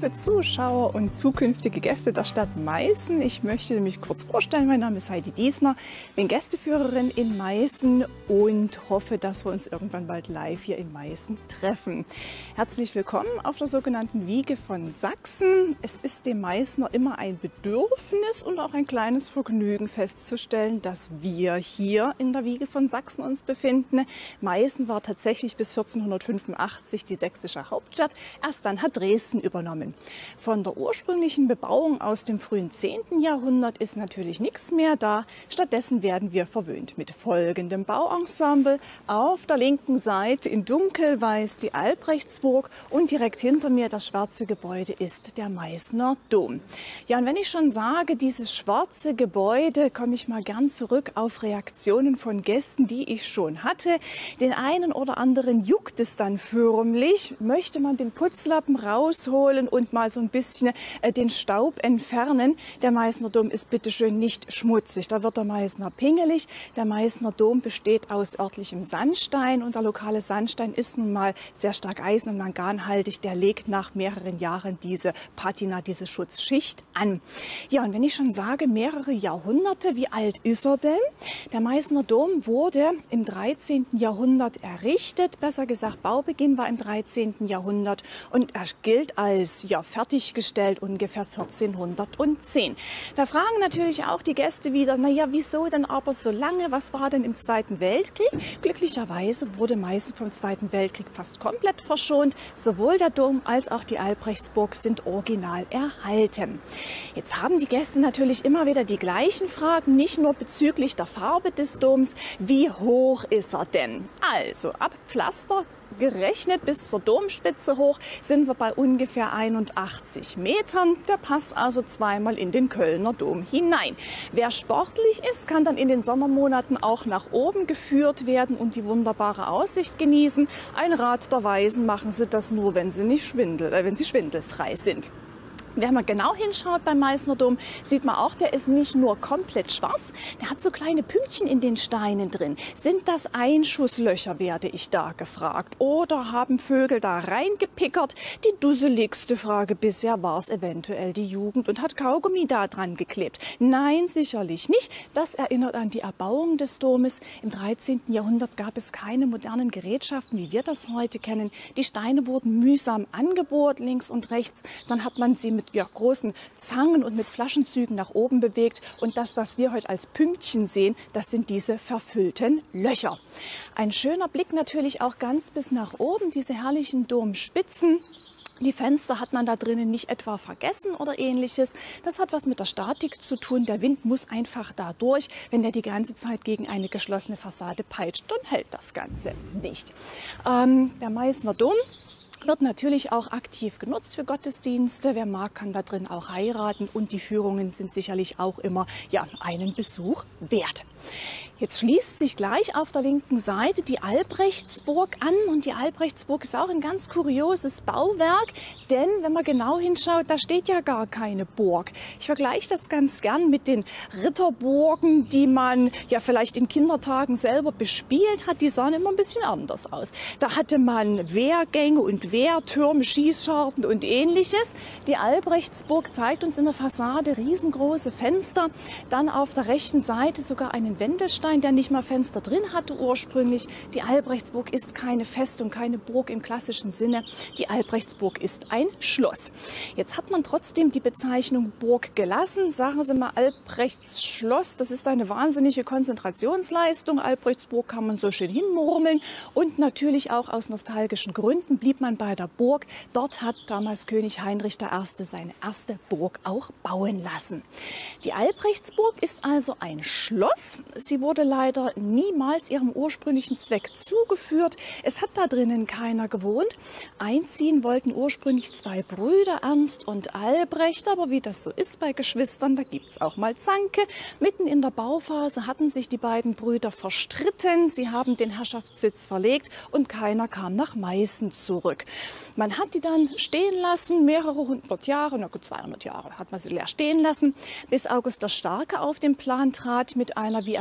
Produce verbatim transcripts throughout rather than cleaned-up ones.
liebe Zuschauer und zukünftige Gäste der Stadt Meißen. Ich möchte mich kurz vorstellen. Mein Name ist Heidi Diesner, bin Gästeführerin in Meißen und hoffe, dass wir uns irgendwann bald live hier in Meißen treffen. Herzlich willkommen auf der sogenannten Wiege von Sachsen. Es ist dem Meißner immer ein Bedürfnis und auch ein kleines Vergnügen festzustellen, dass wir hier in der Wiege von Sachsen uns befinden. Meißen war tatsächlich bis vierzehnhundertfünfundachtzig die sächsische Hauptstadt. Erst dann hat Dresden übernommen. Von der ursprünglichen Bebauung aus dem frühen zehnten Jahrhundert ist natürlich nichts mehr da. Stattdessen werden wir verwöhnt mit folgendem Bauensemble. Auf der linken Seite in dunkelweiß die Albrechtsburg und direkt hinter mir das schwarze Gebäude ist der Meißner Dom. Ja, und wenn ich schon sage, dieses schwarze Gebäude, komme ich mal gern zurück auf Reaktionen von Gästen, die ich schon hatte. Den einen oder anderen juckt es dann förmlich. Möchte man den Putzlappen rausholen und mal so ein bisschen äh, den Staub entfernen. Der Meißner Dom ist bitteschön nicht schmutzig. Da wird der Meißner pingelig. Der Meißner Dom besteht aus örtlichem Sandstein und der lokale Sandstein ist nun mal sehr stark eisen- und manganhaltig. Der legt nach mehreren Jahren diese Patina, diese Schutzschicht an. Ja, und wenn ich schon sage, mehrere Jahrhunderte, wie alt ist er denn? Der Meißner Dom wurde im dreizehnten Jahrhundert errichtet. Besser gesagt, Baubeginn war im dreizehnten Jahrhundert und er gilt als ja, fertiggestellt ungefähr vierzehnhundertzehn. Da fragen natürlich auch die Gäste wieder, naja, wieso denn aber so lange? Was war denn im Zweiten Weltkrieg? Glücklicherweise wurde Meißen vom Zweiten Weltkrieg fast komplett verschont. Sowohl der Dom als auch die Albrechtsburg sind original erhalten. Jetzt haben die Gäste natürlich immer wieder die gleichen Fragen, nicht nur bezüglich der Farbe des Doms. Wie hoch ist er denn? Also ab Pflaster gerechnet bis zur Domspitze hoch sind wir bei ungefähr einundachtzig Metern. Der passt also zweimal in den Kölner Dom hinein. Wer sportlich ist, kann dann in den Sommermonaten auch nach oben geführt werden und die wunderbare Aussicht genießen. Ein Rat der Weisen, machen Sie das nur, wenn Sie nicht schwindel, äh, wenn Sie schwindelfrei sind. Wenn man genau hinschaut beim Meißner Dom, sieht man auch, der ist nicht nur komplett schwarz, der hat so kleine Pünktchen in den Steinen drin. Sind das Einschusslöcher, werde ich da gefragt. Oder haben Vögel da reingepickert? Die dusseligste Frage bisher war es eventuell die Jugend und hat Kaugummi da dran geklebt. Nein, sicherlich nicht. Das erinnert an die Erbauung des Domes. Im dreizehnten Jahrhundert gab es keine modernen Gerätschaften, wie wir das heute kennen. Die Steine wurden mühsam angebohrt, links und rechts. Dann hat man sie mit ja, großen Zangen und mit Flaschenzügen nach oben bewegt. Und das, was wir heute als Pünktchen sehen, das sind diese verfüllten Löcher. Ein schöner Blick natürlich auch ganz bis nach oben, diese herrlichen Domspitzen. Die Fenster hat man da drinnen nicht etwa vergessen oder ähnliches. Das hat was mit der Statik zu tun. Der Wind muss einfach da durch. Wenn der die ganze Zeit gegen eine geschlossene Fassade peitscht, dann hält das Ganze nicht. Ähm, der Meißner Dom wird natürlich auch aktiv genutzt für Gottesdienste. Wer mag, kann da drin auch heiraten und die Führungen sind sicherlich auch immer ja, einen Besuch wert. Jetzt schließt sich gleich auf der linken Seite die Albrechtsburg an und die Albrechtsburg ist auch ein ganz kurioses Bauwerk, denn wenn man genau hinschaut, da steht ja gar keine Burg. Ich vergleiche das ganz gern mit den Ritterburgen, die man ja vielleicht in Kindertagen selber bespielt hat. Die sahen immer ein bisschen anders aus. Da hatte man Wehrgänge und Wehrtürme, Schießscharten und ähnliches. Die Albrechtsburg zeigt uns in der Fassade riesengroße Fenster, dann auf der rechten Seite sogar einen Wendelstein, der nicht mal Fenster drin hatte ursprünglich. Die Albrechtsburg ist keine Festung, keine Burg im klassischen Sinne. Die Albrechtsburg ist ein Schloss. Jetzt hat man trotzdem die Bezeichnung Burg gelassen. Sagen Sie mal Albrechtsschloss, das ist eine wahnsinnige Konzentrationsleistung. Albrechtsburg kann man so schön hinmurmeln und natürlich auch aus nostalgischen Gründen blieb man bei der Burg. Dort hat damals König Heinrich der Erste seine erste Burg auch bauen lassen. Die Albrechtsburg ist also ein Schloss. Sie wurde leider niemals ihrem ursprünglichen Zweck zugeführt. Es hat da drinnen keiner gewohnt. Einziehen wollten ursprünglich zwei Brüder, Ernst und Albrecht. Aber wie das so ist bei Geschwistern, da gibt es auch mal Zanke. Mitten in der Bauphase hatten sich die beiden Brüder verstritten. Sie haben den Herrschaftssitz verlegt und keiner kam nach Meißen zurück. Man hat die dann stehen lassen, mehrere hundert Jahre, na gut, zweihundert Jahre hat man sie leer stehen lassen, bis August der Starke auf den Plan trat mit einer, wie er fand,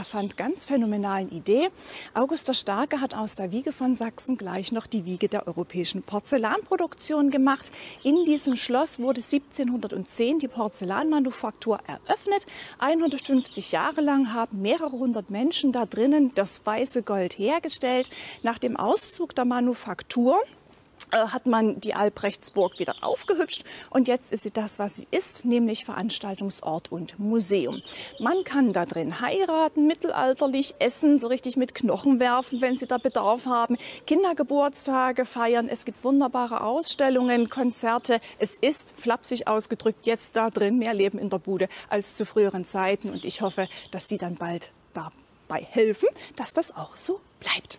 ganz phänomenalen Idee. August der Starke hat aus der Wiege von Sachsen gleich noch die Wiege der europäischen Porzellanproduktion gemacht. In diesem Schloss wurde siebzehnhundertzehn die Porzellanmanufaktur eröffnet. hundertfünfzig Jahre lang haben mehrere hundert Menschen da drinnen das weiße Gold hergestellt. Nach dem Auszug der Manufaktur hat man die Albrechtsburg wieder aufgehübscht und jetzt ist sie das, was sie ist, nämlich Veranstaltungsort und Museum. Man kann da drin heiraten, mittelalterlich essen, so richtig mit Knochen werfen, wenn Sie da Bedarf haben, Kindergeburtstage feiern. Es gibt wunderbare Ausstellungen, Konzerte. Es ist, flapsig ausgedrückt, jetzt da drin mehr Leben in der Bude als zu früheren Zeiten und ich hoffe, dass Sie dann bald dabei helfen, dass das auch so bleibt.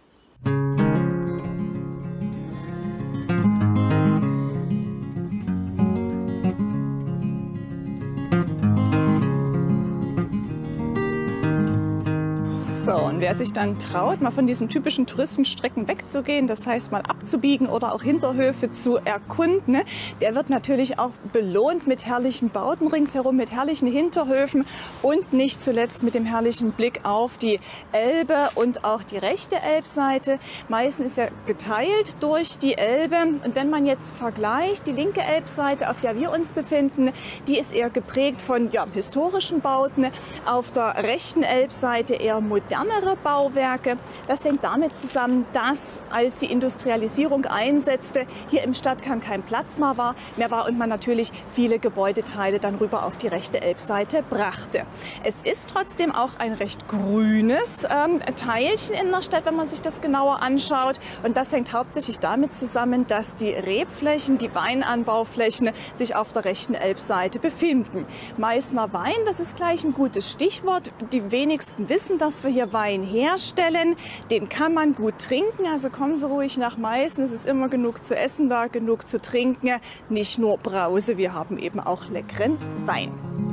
So, und wer sich dann traut, mal von diesen typischen Touristenstrecken wegzugehen, das heißt mal abzubiegen oder auch Hinterhöfe zu erkunden, ne, der wird natürlich auch belohnt mit herrlichen Bauten ringsherum, mit herrlichen Hinterhöfen und nicht zuletzt mit dem herrlichen Blick auf die Elbe und auch die rechte Elbseite. Meißen ist ja geteilt durch die Elbe und wenn man jetzt vergleicht, die linke Elbseite, auf der wir uns befinden, die ist eher geprägt von ja, historischen Bauten, auf der rechten Elbseite eher moderne modernere Bauwerke. Das hängt damit zusammen, dass als die Industrialisierung einsetzte, hier im Stadtkern kein Platz mehr war, mehr war und man natürlich viele Gebäudeteile dann rüber auf die rechte Elbseite brachte. Es ist trotzdem auch ein recht grünes ähm, Teilchen in der Stadt, wenn man sich das genauer anschaut. Und das hängt hauptsächlich damit zusammen, dass die Rebflächen, die Weinanbauflächen sich auf der rechten Elbseite befinden. Meißner Wein, das ist gleich ein gutes Stichwort. Die wenigsten wissen, dass wir hier Wein herstellen. Den kann man gut trinken, also kommen Sie ruhig nach Meißen. Es ist immer genug zu essen da, genug zu trinken. Nicht nur Brause, wir haben eben auch leckeren Wein.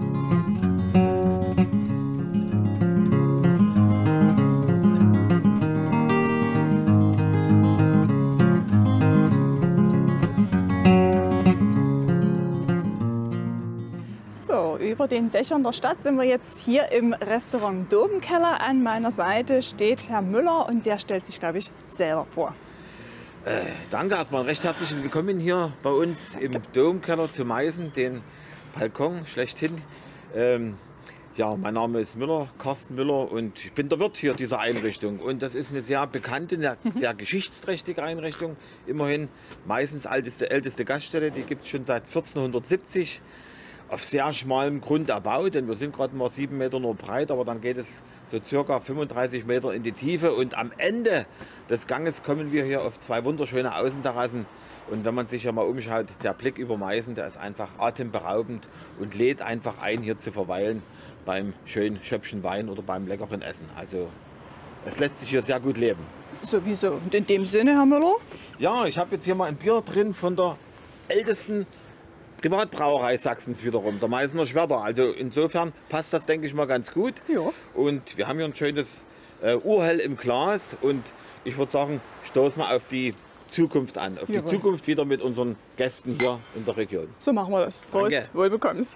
Über den Dächern der Stadt sind wir jetzt hier im Restaurant Domkeller. An meiner Seite steht Herr Müller und der stellt sich, glaube ich, selber vor. Äh, danke erstmal, recht herzlich willkommen hier bei uns danke. Im Domkeller zu Meißen, den Balkon schlechthin. Ähm, ja, mein Name ist Müller, Carsten Müller und ich bin der Wirt hier dieser Einrichtung. Und das ist eine sehr bekannte, eine mhm. sehr geschichtsträchtige Einrichtung. Immerhin Meißens älteste, älteste Gaststätte, die gibt es schon seit vierzehnhundertsiebzig. Auf sehr schmalem Grund erbaut, denn wir sind gerade mal sieben Meter nur breit, aber dann geht es so circa fünfunddreißig Meter in die Tiefe und am Ende des Ganges kommen wir hier auf zwei wunderschöne Außenterrassen und wenn man sich ja mal umschaut, der Blick über Meißen, der ist einfach atemberaubend und lädt einfach ein, hier zu verweilen beim schönen Schöppchen Wein oder beim leckeren Essen. Also es lässt sich hier sehr gut leben. Sowieso. Und in dem Sinne, Herr Müller? Ja, ich habe jetzt hier mal ein Bier drin von der ältesten Privatbrauerei Sachsens wiederum, der Meißner Schwerter. Also insofern passt das, denke ich mal, ganz gut. Ja. Und wir haben hier ein schönes äh, Urhell im Glas und ich würde sagen, stoßen wir auf die Zukunft an, auf Jawohl. Die Zukunft wieder mit unseren Gästen hier in der Region. So machen wir das. Prost, Danke. Wohlbekommens.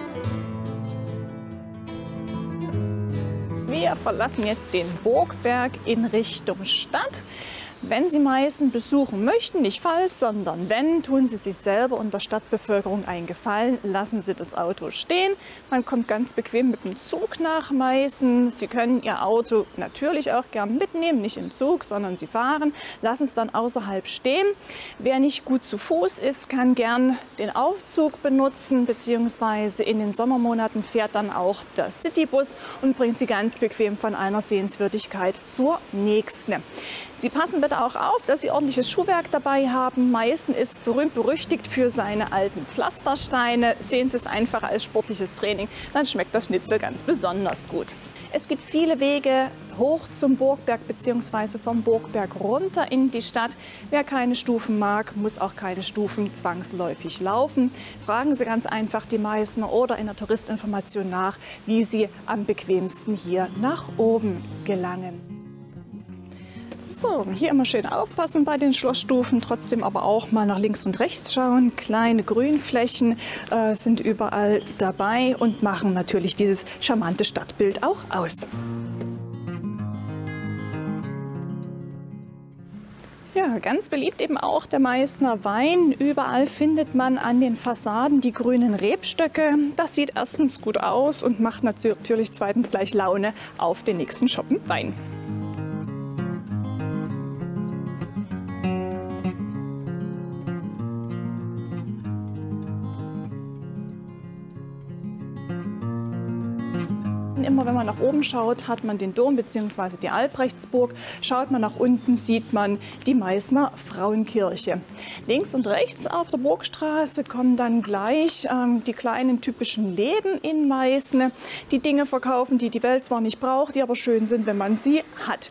Wir verlassen jetzt den Burgberg in Richtung Stadt. Wenn Sie Meißen besuchen möchten, nicht falls, sondern wenn, tun Sie sich selber und der Stadtbevölkerung einen Gefallen, lassen Sie das Auto stehen. Man kommt ganz bequem mit dem Zug nach Meißen. Sie können Ihr Auto natürlich auch gern mitnehmen, nicht im Zug, sondern Sie fahren, lassen es dann außerhalb stehen. Wer nicht gut zu Fuß ist, kann gern den Aufzug benutzen, beziehungsweise in den Sommermonaten fährt dann auch der Citybus und bringt Sie ganz bequem von einer Sehenswürdigkeit zur nächsten. Sie passen bitte auch auf, dass Sie ordentliches Schuhwerk dabei haben. Meißen ist berühmt berüchtigt für seine alten Pflastersteine. Sehen Sie es einfach als sportliches Training, dann schmeckt das Schnitzel ganz besonders gut. Es gibt viele Wege hoch zum Burgberg bzw. vom Burgberg runter in die Stadt. Wer keine Stufen mag, muss auch keine Stufen zwangsläufig laufen. Fragen Sie ganz einfach die Meißner oder in der Touristinformation nach, wie Sie am bequemsten hier nach oben gelangen. So, hier immer schön aufpassen bei den Schlossstufen, trotzdem aber auch mal nach links und rechts schauen. Kleine Grünflächen äh, sind überall dabei und machen natürlich dieses charmante Stadtbild auch aus. Ja, ganz beliebt eben auch der Meißner Wein. Überall findet man an den Fassaden die grünen Rebstöcke. Das sieht erstens gut aus und macht natürlich zweitens gleich Laune auf den nächsten Schoppen Wein. Immer wenn man nach oben schaut, hat man den Dom bzw. die Albrechtsburg. Schaut man nach unten, sieht man die Meißner Frauenkirche. Links und rechts auf der Burgstraße kommen dann gleich ähm, die kleinen typischen Läden in Meißen, die Dinge verkaufen, die die Welt zwar nicht braucht, die aber schön sind, wenn man sie hat.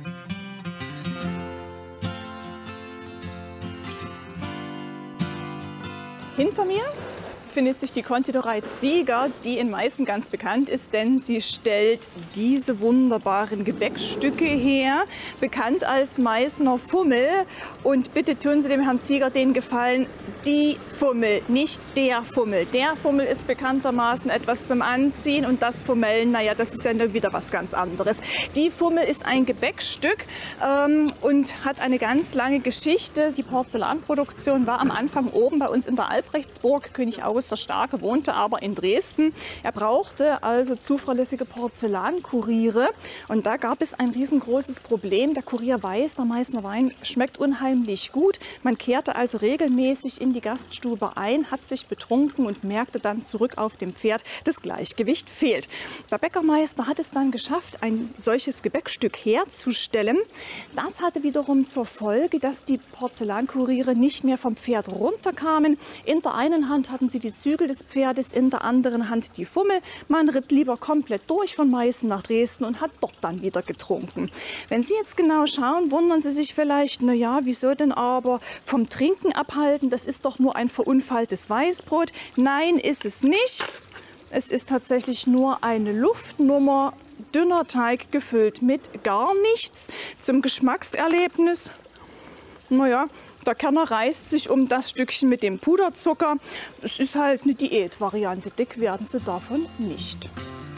Hinter mir findet sich die Konditorei Zieger, die in Meißen ganz bekannt ist, denn sie stellt diese wunderbaren Gebäckstücke her, bekannt als Meißner Fummel. Und bitte tun Sie dem Herrn Zieger den Gefallen, die Fummel, nicht der Fummel. Der Fummel ist bekanntermaßen etwas zum Anziehen und das Fummellen, naja, das ist ja wieder was ganz anderes. Die Fummel ist ein Gebäckstück ähm, und hat eine ganz lange Geschichte. Die Porzellanproduktion war am Anfang oben bei uns in der Albrechtsburg. König August der Starke wohnte aber in Dresden. Er brauchte also zuverlässige Porzellankuriere und da gab es ein riesengroßes Problem. Der Kurier weiß, der Meißner Wein schmeckt unheimlich gut. Man kehrte also regelmäßig in die Gaststube ein, hat sich betrunken und merkte dann zurück auf dem Pferd, das Gleichgewicht fehlt. Der Bäckermeister hat es dann geschafft, ein solches Gebäckstück herzustellen. Das hatte wiederum zur Folge, dass die Porzellankuriere nicht mehr vom Pferd runterkamen. In der einen Hand hatten sie die Zügel des Pferdes, in der anderen Hand die Fummel. Man ritt lieber komplett durch von Meißen nach Dresden und hat dort dann wieder getrunken. Wenn Sie jetzt genau schauen, wundern Sie sich vielleicht, na ja, wieso denn aber vom Trinken abhalten? Das ist doch nur ein verunfalltes Weißbrot. Nein, ist es nicht. Es ist tatsächlich nur eine Luftnummer, dünner Teig gefüllt mit gar nichts. Zum Geschmackserlebnis, naja, der Kerner reißt sich um das Stückchen mit dem Puderzucker. Es ist halt eine Diätvariante. Dick werden Sie davon nicht.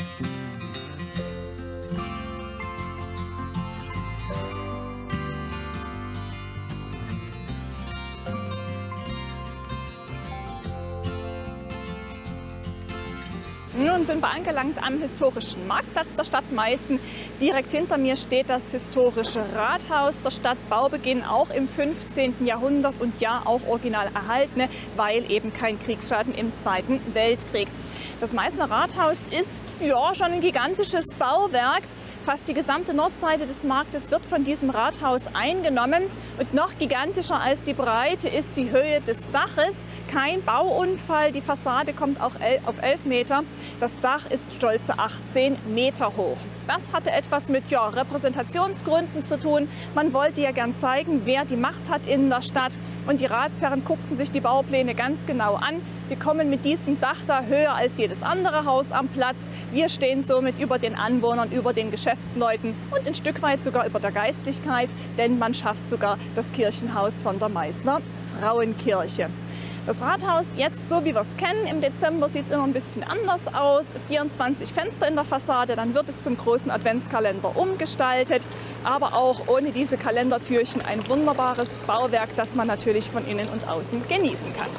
Nun sind wir angelangt am historischen Marktplatz der Stadt Meißen. Direkt hinter mir steht das historische Rathaus der Stadt, Baubeginn auch im fünfzehnten Jahrhundert und ja auch original erhaltene, weil eben kein Kriegsschaden im Zweiten Weltkrieg. Das Meißner Rathaus ist ja schon ein gigantisches Bauwerk. Fast die gesamte Nordseite des Marktes wird von diesem Rathaus eingenommen. Und noch gigantischer als die Breite ist die Höhe des Daches. Kein Bauunfall, die Fassade kommt auch auf elf Meter. Das Dach ist stolze achtzehn Meter hoch. Das hatte etwas mit ja, Repräsentationsgründen zu tun. Man wollte ja gern zeigen, wer die Macht hat in der Stadt. Und die Ratsherren guckten sich die Baupläne ganz genau an. Wir kommen mit diesem Dach da höher als jedes andere Haus am Platz. Wir stehen somit über den Anwohnern, über den Geschäftsleuten und ein Stück weit sogar über der Geistlichkeit, denn man schafft sogar das Kirchenhaus von der Meißner Frauenkirche. Das Rathaus jetzt so, wie wir es kennen. Im Dezember sieht es immer ein bisschen anders aus. vierundzwanzig Fenster in der Fassade, dann wird es zum großen Adventskalender umgestaltet. Aber auch ohne diese Kalendertürchen ein wunderbares Bauwerk, das man natürlich von innen und außen genießen kann.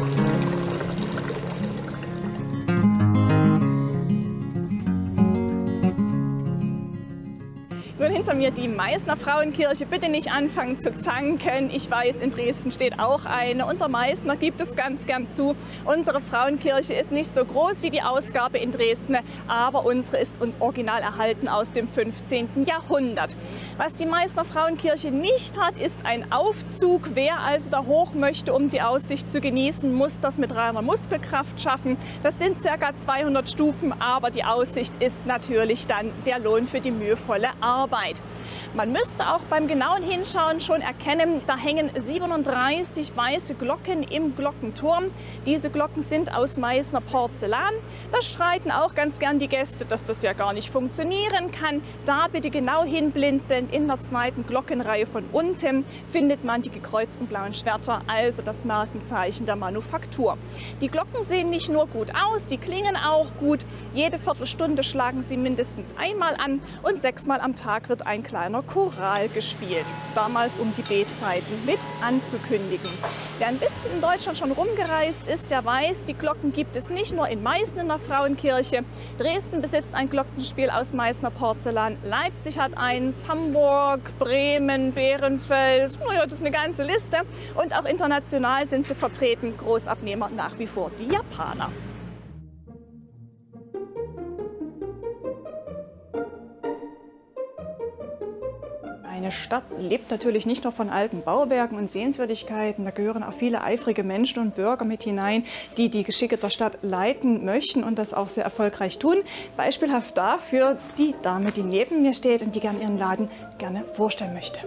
Nun hinter mir die Meißner Frauenkirche. Bitte nicht anfangen zu zanken. Ich weiß, in Dresden steht auch eine. Und der Meißner gibt es ganz gern zu. Unsere Frauenkirche ist nicht so groß wie die Ausgabe in Dresden, aber unsere ist uns original erhalten aus dem fünfzehnten Jahrhundert. Was die Meißner Frauenkirche nicht hat, ist ein Aufzug. Wer also da hoch möchte, um die Aussicht zu genießen, muss das mit reiner Muskelkraft schaffen. Das sind ca. zweihundert Stufen, aber die Aussicht ist natürlich dann der Lohn für die mühevolle Arbeit. Man müsste auch beim genauen Hinschauen schon erkennen, da hängen siebenunddreißig weiße Glocken im Glockenturm. Diese Glocken sind aus Meißner Porzellan. Da streiten auch ganz gern die Gäste, dass das ja gar nicht funktionieren kann. Da bitte genau hinblinzeln. In der zweiten Glockenreihe von unten findet man die gekreuzten blauen Schwerter, also das Markenzeichen der Manufaktur. Die Glocken sehen nicht nur gut aus, die klingen auch gut. Jede Viertelstunde schlagen sie mindestens einmal an und sechsmal am Tag Tag wird ein kleiner Choral gespielt, damals um die Betzeiten mit anzukündigen. Wer ein bisschen in Deutschland schon rumgereist ist, der weiß, die Glocken gibt es nicht nur in Meißen in der Frauenkirche. Dresden besitzt ein Glockenspiel aus Meißner Porzellan, Leipzig hat eins, Hamburg, Bremen, Behrenfels, naja, das ist eine ganze Liste. Und auch international sind sie vertreten, Großabnehmer nach wie vor die Japaner. Eine Stadt lebt natürlich nicht nur von alten Bauwerken und Sehenswürdigkeiten, da gehören auch viele eifrige Menschen und Bürger mit hinein, die die Geschicke der Stadt leiten möchten und das auch sehr erfolgreich tun. Beispielhaft dafür die Dame, die neben mir steht und die gerne ihren Laden gerne vorstellen möchte.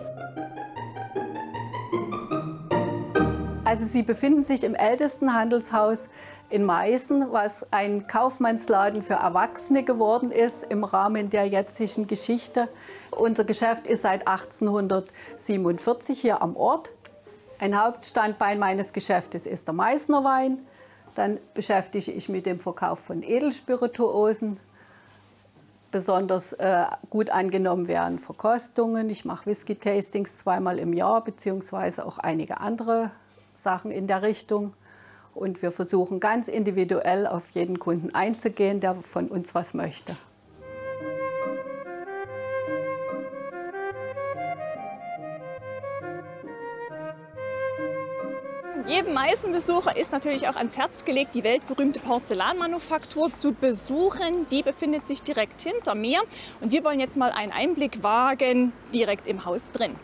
Also Sie befinden sich im ältesten Handelshaus in Meißen, was ein Kaufmannsladen für Erwachsene geworden ist im Rahmen der jetzigen Geschichte. Unser Geschäft ist seit achtzehnhundertsiebenundvierzig hier am Ort. Ein Hauptstandbein meines Geschäftes ist der Meißner Wein. Dann beschäftige ich mich mit dem Verkauf von Edelspirituosen. Besonders äh, gut angenommen werden Verkostungen. Ich mache Whisky-Tastings zweimal im Jahr, beziehungsweise auch einige andere Sachen in der Richtung. Und wir versuchen ganz individuell auf jeden Kunden einzugehen, der von uns was möchte. Jedem Meißenbesucher ist natürlich auch ans Herz gelegt, die weltberühmte Porzellanmanufaktur zu besuchen. Die befindet sich direkt hinter mir und wir wollen jetzt mal einen Einblick wagen, direkt im Haus drin.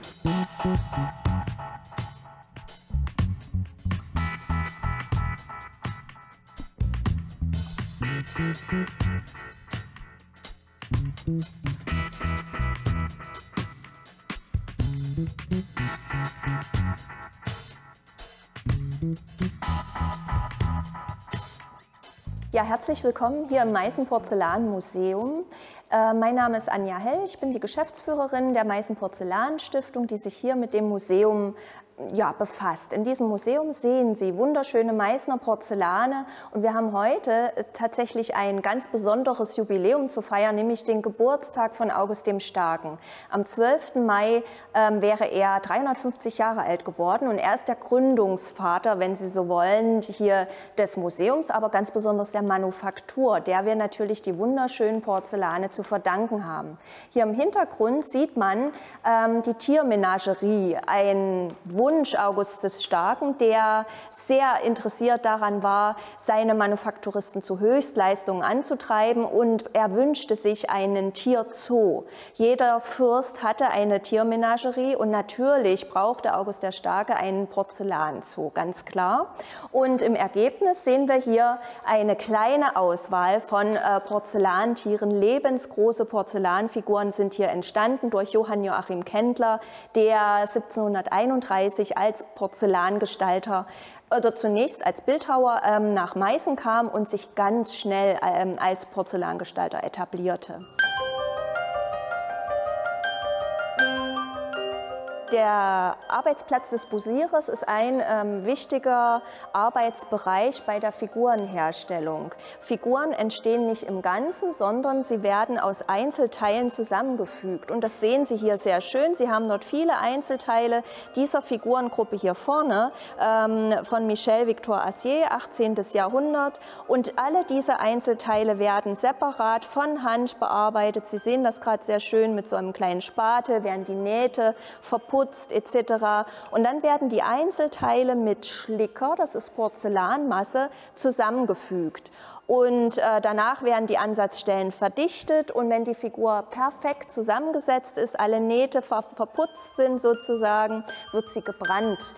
Ja, herzlich willkommen hier im Meißen Porzellanmuseum. Äh, mein Name ist Anja Hell, ich bin die Geschäftsführerin der Meißen Porzellan Stiftung, die sich hier mit dem Museum ja, befasst. In diesem Museum sehen Sie wunderschöne Meißner Porzellane und wir haben heute tatsächlich ein ganz besonderes Jubiläum zu feiern, nämlich den Geburtstag von August dem Starken. Am zwölften Mai ähm, wäre er dreihundertfünfzig Jahre alt geworden und er ist der Gründungsvater, wenn Sie so wollen, hier des Museums, aber ganz besonders der Manufaktur, der wir natürlich die wunderschönen Porzellane zu verdanken haben. Hier im Hintergrund sieht man ähm, die Tiermenagerie, ein Wunsch August des Starken, der sehr interessiert daran war, seine Manufakturisten zu Höchstleistungen anzutreiben und er wünschte sich einen Tierzoo. Jeder Fürst hatte eine Tiermenagerie und natürlich brauchte August der Starke einen Porzellanzoo, ganz klar. Und im Ergebnis sehen wir hier eine kleine Auswahl von äh, Porzellantieren. Lebensgroße Porzellanfiguren sind hier entstanden durch Johann Joachim Kendler, der siebzehnhunderteinunddreißig als Porzellangestalter oder zunächst als Bildhauer ähm, nach Meißen kam und sich ganz schnell ähm, als Porzellangestalter etablierte. Der Arbeitsplatz des Busierers ist ein ähm, wichtiger Arbeitsbereich bei der Figurenherstellung. Figuren entstehen nicht im Ganzen, sondern sie werden aus Einzelteilen zusammengefügt. Und das sehen Sie hier sehr schön. Sie haben dort viele Einzelteile dieser Figurengruppe hier vorne ähm, von Michel Victor Assier, achtzehnten Jahrhundert. Und alle diese Einzelteile werden separat von Hand bearbeitet. Sie sehen das gerade sehr schön mit so einem kleinen Spatel, werden die Nähte verputzt et cetera. Und dann werden die Einzelteile mit Schlicker, das ist Porzellanmasse, zusammengefügt. Und äh, danach werden die Ansatzstellen verdichtet und wenn die Figur perfekt zusammengesetzt ist, alle Nähte ver verputzt sind sozusagen, wird sie gebrannt.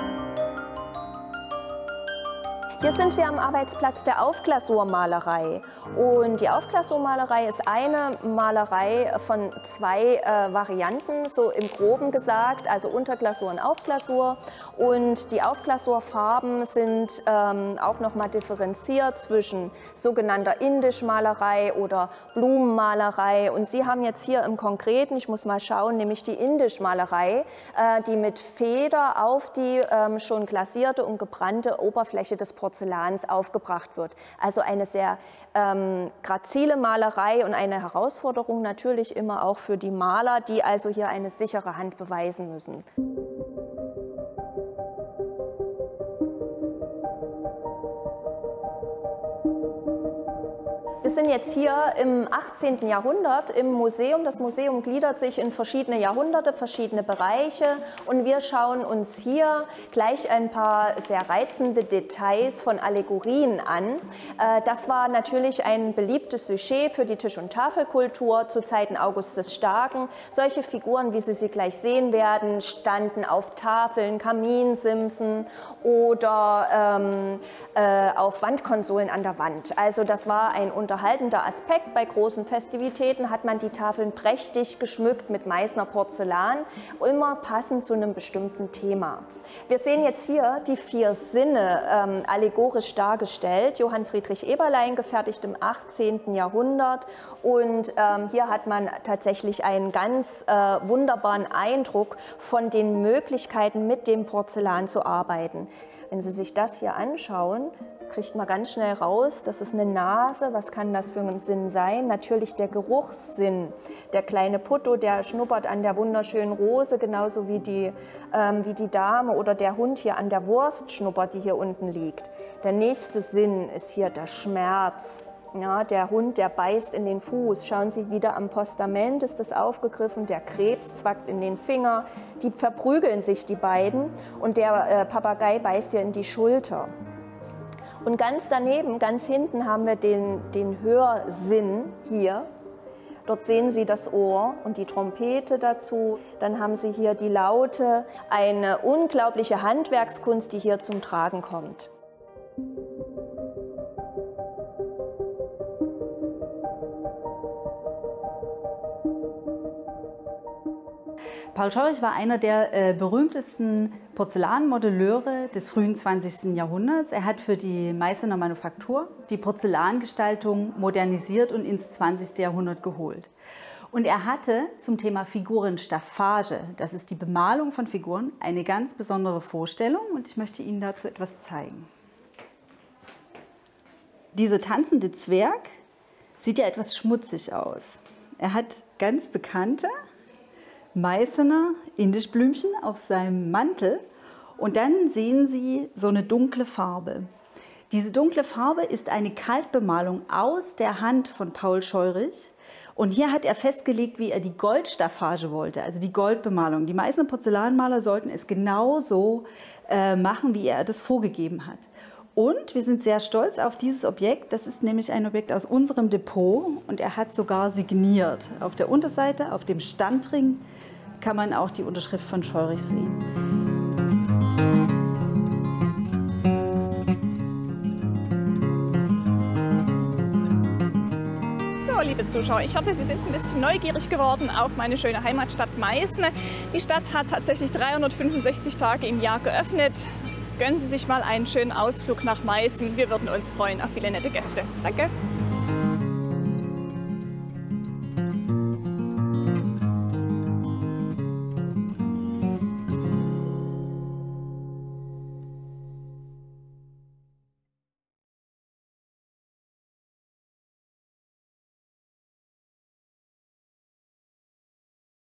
Hier sind wir am Arbeitsplatz der Aufglasurmalerei und die Aufglasurmalerei ist eine Malerei von zwei äh, Varianten, so im Groben gesagt, also Unterglasur und Aufglasur und die Aufglasurfarben sind ähm, auch noch mal differenziert zwischen sogenannter Indischmalerei oder Blumenmalerei und Sie haben jetzt hier im Konkreten, ich muss mal schauen, nämlich die Indischmalerei, äh, die mit Feder auf die ähm, schon glasierte und gebrannte Oberfläche des Porzellan Porzellans aufgebracht wird. Also eine sehr ähm, grazile Malerei und eine Herausforderung natürlich immer auch für die Maler, die also hier eine sichere Hand beweisen müssen. Wir sind jetzt hier im achtzehnten Jahrhundert im Museum. Das Museum gliedert sich in verschiedene Jahrhunderte, verschiedene Bereiche. Und wir schauen uns hier gleich ein paar sehr reizende Details von Allegorien an. Das war natürlich ein beliebtes Sujet für die Tisch- und Tafelkultur zu Zeiten August des Starken. Solche Figuren, wie Sie sie gleich sehen werden, standen auf Tafeln, Kaminsimsen oder ähm, äh, auf Wandkonsolen an der Wand. Also das war ein unterhaltender Aspekt. Bei großen Festivitäten hat man die Tafeln prächtig geschmückt mit Meißner Porzellan, immer passend zu einem bestimmten Thema. Wir sehen jetzt hier die vier Sinne ähm, allegorisch dargestellt. Johann Friedrich Eberlein, gefertigt im achtzehnten Jahrhundert. Und ähm, hier hat man tatsächlich einen ganz äh, wunderbaren Eindruck von den Möglichkeiten, mit dem Porzellan zu arbeiten. Wenn Sie sich das hier anschauen, kriegt man ganz schnell raus, das ist eine Nase. Was kann das für ein Sinn sein? Natürlich der Geruchssinn. Der kleine Putto, der schnuppert an der wunderschönen Rose, genauso wie die, ähm, wie die Dame oder der Hund hier an der Wurst schnuppert, die hier unten liegt. Der nächste Sinn ist hier der Schmerz. Ja, der Hund, der beißt in den Fuß. Schauen Sie, wieder am Postament ist das aufgegriffen. Der Krebs zwackt in den Finger. Die verprügeln sich, die beiden. Und der äh, Papagei beißt hier in die Schulter. Und ganz daneben, ganz hinten, haben wir den, den Hörsinn hier. Dort sehen Sie das Ohr und die Trompete dazu. Dann haben Sie hier die Laute. Eine unglaubliche Handwerkskunst, die hier zum Tragen kommt. Paul Scheurich war einer der äh, berühmtesten Porzellanmodelleure des frühen zwanzigsten Jahrhunderts. Er hat für die Meißner Manufaktur die Porzellangestaltung modernisiert und ins zwanzigste Jahrhundert geholt. Und er hatte zum Thema Figurenstaffage, das ist die Bemalung von Figuren, eine ganz besondere Vorstellung und ich möchte Ihnen dazu etwas zeigen. Dieser tanzende Zwerg sieht ja etwas schmutzig aus. Er hat ganz bekannte Meißner Indischblümchen auf seinem Mantel und dann sehen Sie so eine dunkle Farbe. Diese dunkle Farbe ist eine Kaltbemalung aus der Hand von Paul Scheurich und hier hat er festgelegt, wie er die Goldstaffage wollte, also die Goldbemalung. Die Meißner Porzellanmaler sollten es genauso äh, machen, wie er das vorgegeben hat. Und wir sind sehr stolz auf dieses Objekt. Das ist nämlich ein Objekt aus unserem Depot und er hat sogar signiert. Auf der Unterseite, auf dem Standring, kann man auch die Unterschrift von Scheurich sehen. So, liebe Zuschauer, ich hoffe, Sie sind ein bisschen neugierig geworden auf meine schöne Heimatstadt Meißen. Die Stadt hat tatsächlich dreihundertfünfundsechzig Tage im Jahr geöffnet. Gönnen Sie sich mal einen schönen Ausflug nach Meißen. Wir würden uns freuen auf viele nette Gäste. Danke.